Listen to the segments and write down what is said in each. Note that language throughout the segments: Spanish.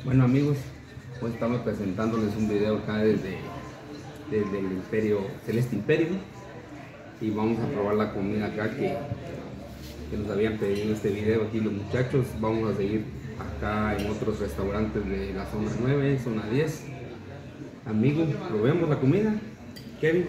Bueno amigos, hoy estamos presentándoles un video acá desde el Imperio, Celeste Imperio, y vamos a probar la comida acá que nos habían pedido este video aquí los muchachos. Vamos a seguir acá en otros restaurantes de la zona 9, zona 10. Amigos, probemos la comida. Kevin.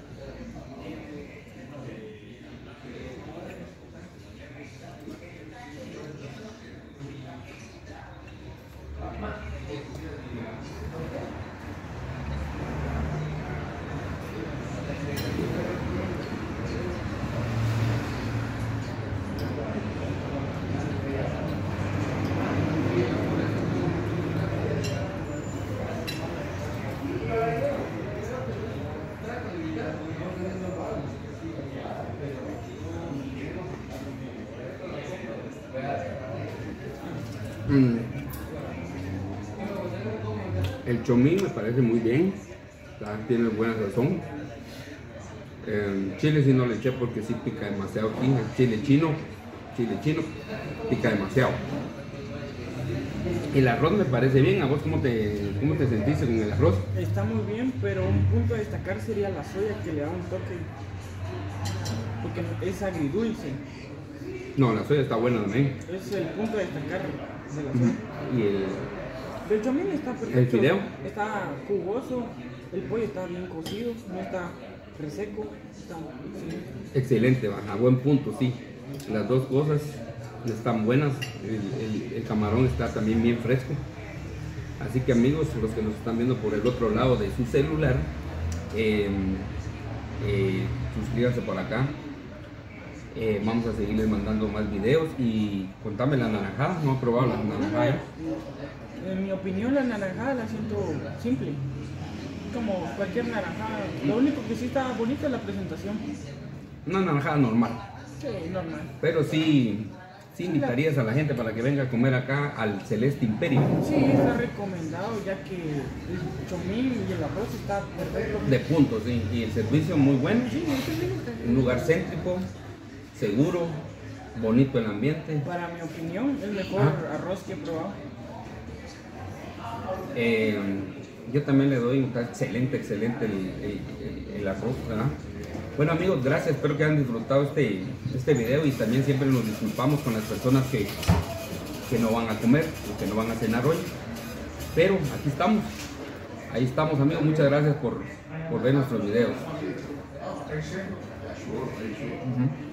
El chomín me parece muy bien, tiene buena sazón. Chile sí no le eché porque sí pica demasiado aquí. El chile chino pica demasiado. El arroz me parece bien. ¿A vos cómo te sentiste con el arroz? Está muy bien, pero un punto a destacar sería la soya, que le da un toque, porque es agridulce. No, la soya está buena también. Es el punto a destacar de la soya. Y el chomín está perfecto. ¿El fideo? Está jugoso, el pollo está bien cocido, no está reseco. Está excelente, a buen punto, sí. Las dos cosas están buenas. El camarón está también bien fresco. Así que amigos, los que nos están viendo por el otro lado de su celular, suscríbanse por acá. Vamos a seguirles mandando más videos. Y contame la naranjada. No he probado la naranjada. En mi opinión, la naranjada la siento simple, como cualquier naranjada. Lo único que sí está bonita es la presentación. Una naranjada normal. Sí, normal. Pero sí invitarías a la gente para que venga a comer acá al Celeste Imperio. Sí, está recomendado, ya que el chomín y el arroz está perfecto. De punto, sí. Y el servicio muy bueno. Sí, un lugar céntrico, seguro, bonito el ambiente. Para mi opinión, el mejor arroz que he probado. Yo también le doy un excelente el arroz, ¿verdad? Bueno amigos, gracias, espero que hayan disfrutado este video, y también siempre nos disculpamos con las personas que no van a comer o que no van a cenar hoy, pero aquí estamos, ahí estamos amigos. Muchas gracias por ver nuestros videos.